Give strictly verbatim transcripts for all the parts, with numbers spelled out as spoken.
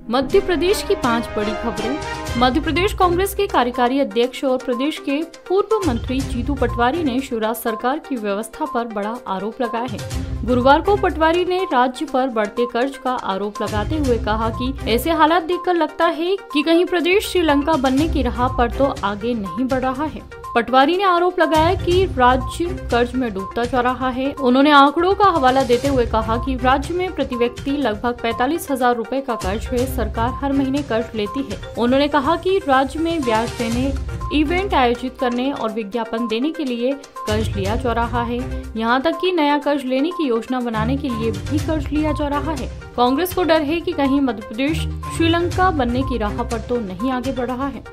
मध्य प्रदेश की पांच बड़ी खबरें। मध्य प्रदेश कांग्रेस के कार्यकारी अध्यक्ष और प्रदेश के पूर्व मंत्री जीतू पटवारी ने शिवराज सरकार की व्यवस्था पर बड़ा आरोप लगाया है। गुरुवार को पटवारी ने राज्य पर बढ़ते कर्ज का आरोप लगाते हुए कहा कि ऐसे हालात देखकर लगता है कि कहीं प्रदेश श्रीलंका बनने की राह पर तो आगे नहीं बढ़ रहा है। पटवारी ने आरोप लगाया कि राज्य कर्ज में डूबता जा रहा है। उन्होंने आंकड़ों का हवाला देते हुए कहा कि राज्य में प्रति व्यक्ति लगभग पैंतालीस हजार रूपए का कर्ज है। सरकार हर महीने कर्ज लेती है। उन्होंने कहा कि राज्य में ब्याज देने, इवेंट आयोजित करने और विज्ञापन देने के लिए कर्ज लिया जा रहा है। यहाँ तक कि नया कर्ज लेने की योजना बनाने के लिए भी कर्ज लिया जा रहा है। कांग्रेस को डर है कि कहीं मध्य प्रदेश श्रीलंका बनने की राह पर तो नहीं आगे बढ़ रहा है।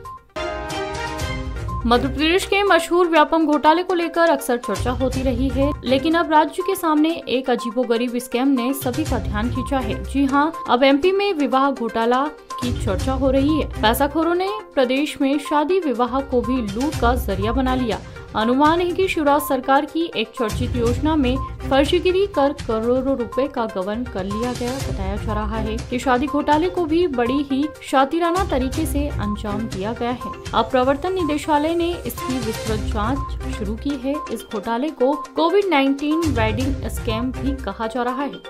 मध्य प्रदेश के मशहूर व्यापम घोटाले को लेकर अक्सर चर्चा होती रही है, लेकिन अब राज्य के सामने एक अजीबोगरीब स्कैम ने सभी का ध्यान खींचा है। जी हां, अब एमपी में विवाह घोटाला की चर्चा हो रही है। पैसाखोरों ने प्रदेश में शादी विवाह को भी लूट का जरिया बना लिया। अनुमान है कि शिवराज सरकार की एक चर्चित योजना में फर्जीगिरी कर करोड़ों रुपए का गबन कर लिया गया। बताया जा रहा है कि शादी घोटाले को भी बड़ी ही शातिराना तरीके से अंजाम दिया गया है। अब प्रवर्तन निदेशालय ने इसकी विस्तृत जांच शुरू की है। इस घोटाले को कोविड नाइन्टीन वेडिंग स्कैम भी कहा जा रहा है।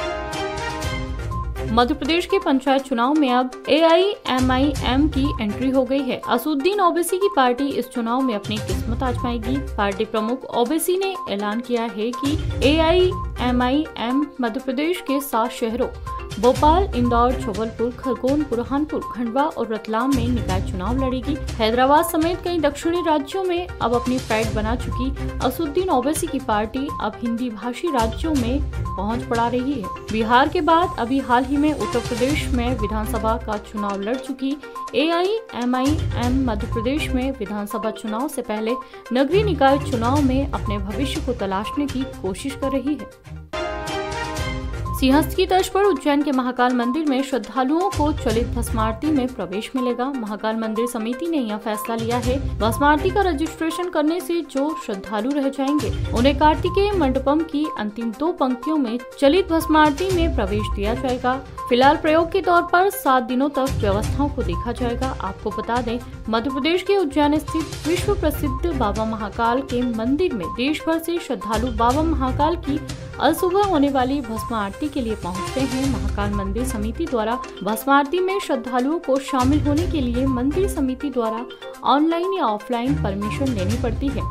मध्य प्रदेश के पंचायत चुनाव में अब A I M I M की एंट्री हो गई है। असदुद्दीन ओवैसी की पार्टी इस चुनाव में अपनी किस्मत आजमाएगी। पार्टी प्रमुख ओवैसी ने ऐलान किया है कि ए I M I M Madhya Pradesh के सात शहरों भोपाल, इंदौर, जबलपुर, खरगोन, बुरहानपुर, खंडवा और रतलाम में निकाय चुनाव लड़ेगी। हैदराबाद समेत कई दक्षिणी राज्यों में अब अपनी पैठ बना चुकी असदुद्दीन ओवैसी की पार्टी अब हिंदी भाषी राज्यों में पहुंच बढ़ा रही है। बिहार के बाद अभी हाल ही में उत्तर प्रदेश में विधानसभा का चुनाव लड़ चुकी ए I M I M Madhya Pradesh में विधानसभा चुनाव से पहले नगरीय निकाय चुनाव में अपने भविष्य को तलाशने की कोशिश कर रही है। सिंहस्थ की तर्ज पर उज्जैन के महाकाल मंदिर में श्रद्धालुओं को चलित भस्म आरती में प्रवेश मिलेगा। महाकाल मंदिर समिति ने यह फैसला लिया है। भस्म आरती का रजिस्ट्रेशन करने से जो श्रद्धालु रह जाएंगे उन्हें कार्तिकेय मंडपम की अंतिम दो पंक्तियों में चलित भस्म आरती में प्रवेश दिया जाएगा। फिलहाल प्रयोग के तौर पर सात दिनों तक व्यवस्थाओं को देखा जाएगा। आपको बता दें, मध्य प्रदेश के उज्जैन स्थित विश्व प्रसिद्ध बाबा महाकाल के मंदिर में देश भर से श्रद्धालु बाबा महाकाल की आज सुबह होने वाली भस्म आरती के लिए पहुंचते हैं। महाकाल मंदिर समिति द्वारा भस्म आरती में श्रद्धालुओं को शामिल होने के लिए मंदिर समिति द्वारा ऑनलाइन या ऑफलाइन परमिशन लेनी पड़ती है।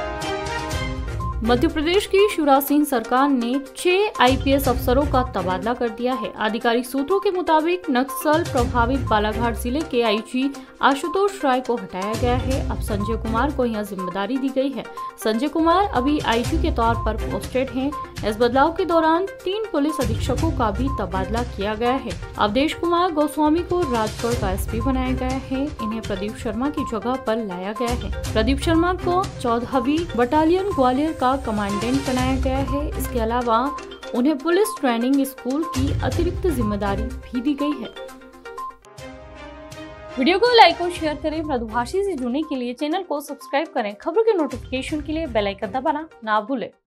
मध्य प्रदेश की शिवराज सिंह सरकार ने छह आई पी एस अफसरों का तबादला कर दिया है। आधिकारिक सूत्रों के मुताबिक नक्सल प्रभावित बालाघाट जिले के आई जी आशुतोष राय को हटाया गया है। अब संजय कुमार को यह जिम्मेदारी दी गई है। संजय कुमार अभी आई जी के तौर पर पोस्टेड हैं। इस बदलाव के दौरान तीन पुलिस अधीक्षकों का भी तबादला किया गया है। अवधेश कुमार गोस्वामी को राजगढ़ का एस पी बनाया गया है। इन्हें प्रदीप शर्मा की जगह पर लाया गया है। प्रदीप शर्मा को चौदहवीं बटालियन ग्वालियर का कमांडेंट बनाया गया है। इसके अलावा उन्हें पुलिस ट्रेनिंग स्कूल की अतिरिक्त जिम्मेदारी भी दी गई है। वीडियो को लाइक और शेयर करें। मृदुभाषी से जुड़ने के लिए चैनल को सब्सक्राइब करें। खबरों के नोटिफिकेशन के लिए बेल आइकन दबाना ना भूलें।